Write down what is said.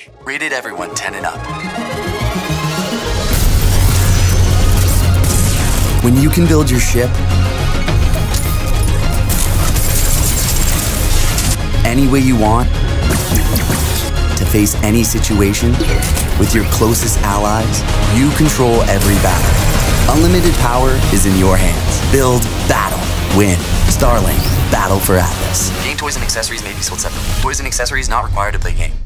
Rated everyone 10 and up. When you can build your ship any way you want to face any situation with your closest allies, you control every battle. Unlimited power is in your hands. Build, battle, win. Starlink, battle for Atlas. Game toys and accessories may be sold separately. Toys and accessories not required to play game.